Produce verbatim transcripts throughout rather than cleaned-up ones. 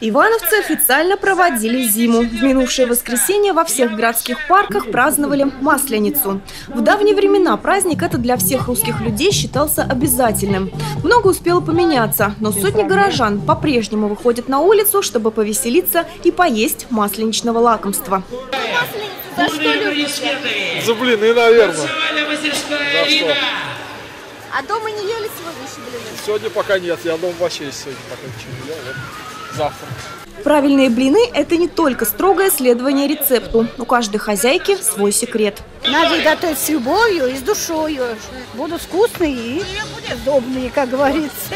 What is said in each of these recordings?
Ивановцы официально проводили зиму. В минувшее воскресенье во всех городских парках праздновали Масленицу. В давние времена праздник этот для всех русских людей считался обязательным. Много успело поменяться, но сотни горожан по-прежнему выходят на улицу, чтобы повеселиться и поесть масленичного лакомства. За что любите? За блины, наверное. За что? А дома не ели сегодня еще блины? Сегодня пока нет, я дома вообще сегодня пока ничего не ел. Вот завтра. Правильные блины – это не только строгое следование рецепту. У каждой хозяйки свой секрет. Надо готовить с любовью и с душой. Будут вкусные и удобные, как говорится.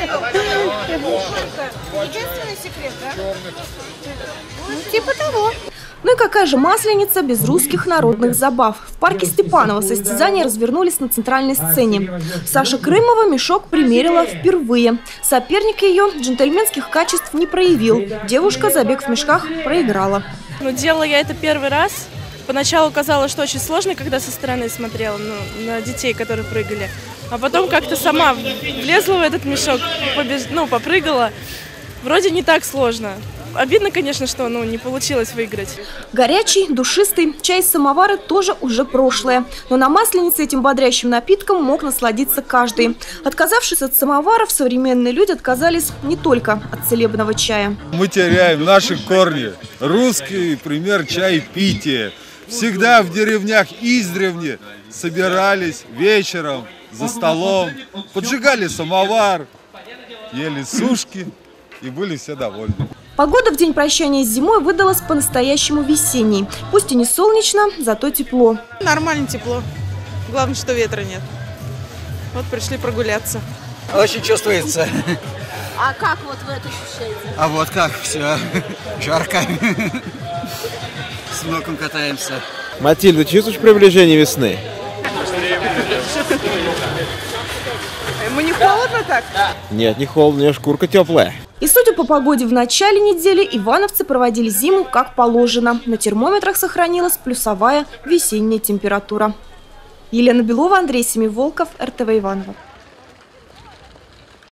Единственный секрет, да? Ну, типа того. Ну и какая же масленица без русских народных забав? В парке Степанова состязания развернулись на центральной сцене. Саша Крымова мешок примерила впервые. Соперник ее джентльменских качеств не проявил. Девушка забег в мешках проиграла. Ну, делала я это первый раз. Поначалу казалось, что очень сложно, когда со стороны смотрела ну, на детей, которые прыгали. А потом как-то сама влезла в этот мешок, побеж... ну, попрыгала. Вроде не так сложно. Обидно, конечно, что ну, не получилось выиграть. Горячий, душистый чай из самовара тоже уже прошлое. Но на масленице этим бодрящим напитком мог насладиться каждый. Отказавшись от самоваров, современные люди отказались не только от целебного чая. Мы теряем наши корни. Русский пример чаепития. Всегда в деревнях издревле собирались вечером за столом, поджигали самовар, ели сушки и были все довольны. Погода в день прощания с зимой выдалась по-настоящему весенней. Пусть и не солнечно, зато тепло. Нормально тепло. Главное, что ветра нет. Вот пришли прогуляться. Очень чувствуется. А как вот вы это ощущаете? А вот как, все жарко. С внуком катаемся. Матильда, чувствуешь приближение весны? Ему не холодно так? Нет, не холодно, у нее шкурка теплая. И судя по погоде в начале недели, ивановцы проводили зиму как положено. На термометрах сохранилась плюсовая весенняя температура. Елена Белова, Андрей Семиволков, эр тэ вэ Иваново.